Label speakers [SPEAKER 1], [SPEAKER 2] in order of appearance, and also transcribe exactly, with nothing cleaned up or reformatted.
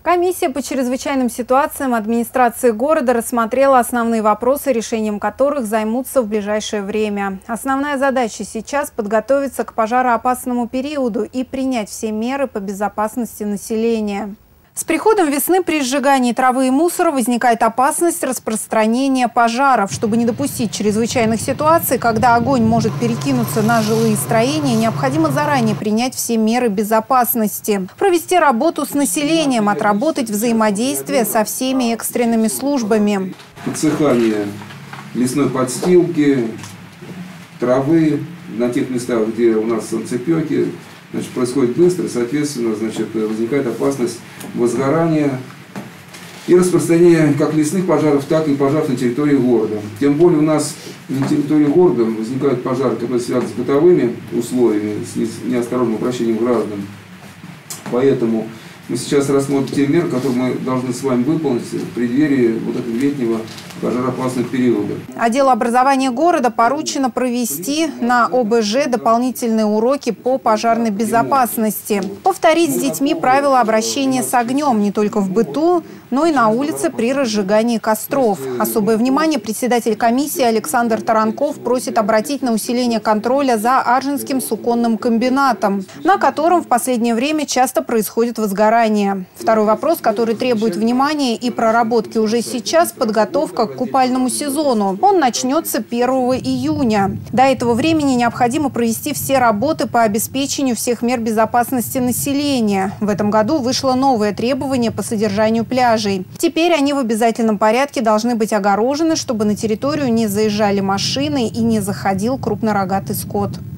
[SPEAKER 1] Комиссия по чрезвычайным ситуациям администрации города рассмотрела основные вопросы, решением которых займутся в ближайшее время. Основная задача сейчас – подготовиться к пожароопасному периоду и принять все меры по безопасности населения. С приходом весны при сжигании травы и мусора возникает опасность распространения пожаров. Чтобы не допустить чрезвычайных ситуаций, когда огонь может перекинуться на жилые строения, необходимо заранее принять все меры безопасности. Провести работу с населением, отработать взаимодействие со всеми экстренными службами.
[SPEAKER 2] Подсыхание лесной подстилки, травы на тех местах, где у нас солнцепеки, значит, происходит быстро, соответственно, значит, возникает опасность возгорания и распространения как лесных пожаров, так и пожаров на территории города. Тем более у нас на территории города возникают пожары, которые связаны с бытовыми условиями, с неосторожным обращением граждан. Поэтому мы сейчас рассмотрим те меры, которые мы должны с вами выполнить в преддверии вот этого летнего пожароопасного периода.
[SPEAKER 1] Отделу образования города поручено провести на О Б Ж дополнительные уроки по пожарной безопасности. Повторить с детьми правила обращения с огнем не только в быту, но и на улице при разжигании костров. Особое внимание председатель комиссии Александр Таранков просит обратить на усиление контроля за Аржинским суконным комбинатом, на котором в последнее время часто происходит возгорание. Второй вопрос, который требует внимания и проработки уже сейчас – подготовка к купальному сезону. Он начнется первого июня. До этого времени необходимо провести все работы по обеспечению всех мер безопасности населения. В этом году вышло новое требование по содержанию пляжей. Теперь они в обязательном порядке должны быть огорожены, чтобы на территорию не заезжали машины и не заходил крупнорогатый скот.